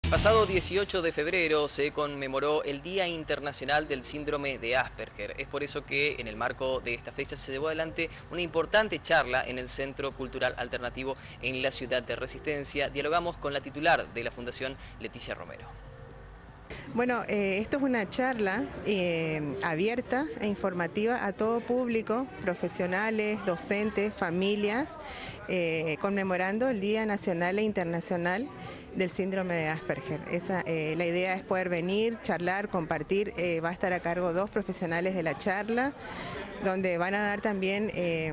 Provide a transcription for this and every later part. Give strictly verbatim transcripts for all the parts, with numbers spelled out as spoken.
Pasado dieciocho de febrero se conmemoró el Día Internacional del Síndrome de Asperger. Es por eso que en el marco de esta fecha se llevó adelante una importante charla en el Centro Cultural Alternativo en la ciudad de Resistencia. Dialogamos con la titular de la Fundación, Leticia Romero. Bueno, eh, esto es una charla eh, abierta e informativa a todo público, profesionales, docentes, familias, eh, conmemorando el Día Nacional e Internacional del Síndrome de Asperger. Esa, eh, la idea es poder venir, charlar, compartir. Eh, va a estar a cargo dos profesionales de la charla, donde van a dar también eh,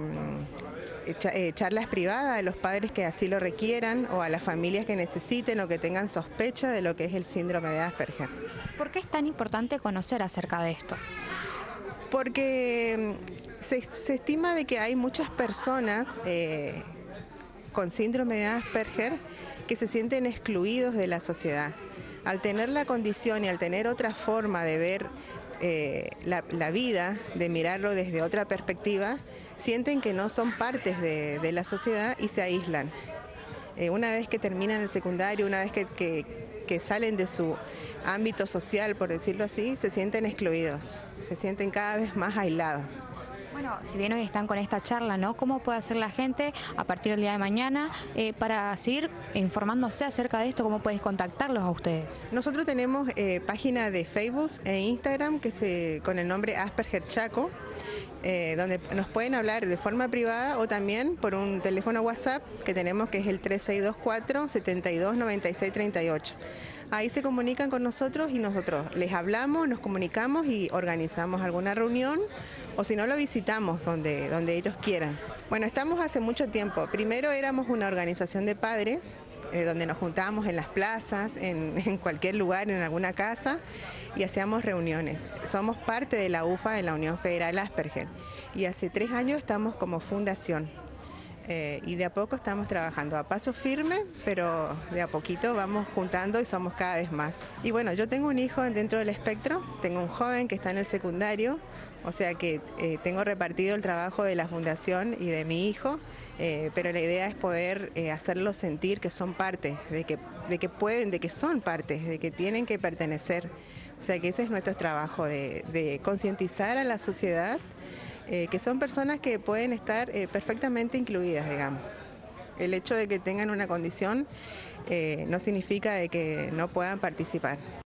charlas privadas a los padres que así lo requieran o a las familias que necesiten o que tengan sospecha de lo que es el síndrome de Asperger. ¿Por qué es tan importante conocer acerca de esto? Porque se, se estima de que hay muchas personas eh, con síndrome de Asperger que se sienten excluidos de la sociedad. Al tener la condición y al tener otra forma de ver eh, la, la vida, de mirarlo desde otra perspectiva, sienten que no son partes de, de la sociedad y se aíslan. Eh, una vez que terminan el secundario, una vez que, que, que salen de su ámbito social, por decirlo así, se sienten excluidos, se sienten cada vez más aislados. Bueno, si bien hoy están con esta charla, ¿no? ¿Cómo puede hacer la gente a partir del día de mañana eh, para seguir informándose acerca de esto? ¿Cómo puedes contactarlos a ustedes? Nosotros tenemos eh, página de Facebook e Instagram que se, con el nombre Asperger Chaco, eh, donde nos pueden hablar de forma privada o también por un teléfono WhatsApp que tenemos, que es el tres seis dos cuatro, siete dos nueve seis tres ocho. Ahí se comunican con nosotros y nosotros les hablamos, nos comunicamos y organizamos alguna reunión, o si no lo visitamos donde, donde ellos quieran. Bueno, estamos hace mucho tiempo. Primero éramos una organización de padres, eh, donde nos juntábamos en las plazas, en, en cualquier lugar, en alguna casa, y hacíamos reuniones. Somos parte de la U F A, de la Unión Federal Asperger, y hace tres años estamos como fundación. Eh, y de a poco estamos trabajando a paso firme, pero de a poquito vamos juntando y somos cada vez más. Y bueno, yo tengo un hijo dentro del espectro, tengo un joven que está en el secundario, o sea que eh, tengo repartido el trabajo de la fundación y de mi hijo, eh, pero la idea es poder eh, hacerlos sentir que son parte, de que, de que pueden, de que son partes, de que tienen que pertenecer. O sea que ese es nuestro trabajo, de, de concientizar a la sociedad, Eh, que son personas que pueden estar eh, perfectamente incluidas, digamos. El hecho de que tengan una condición eh, no significa de que no puedan participar.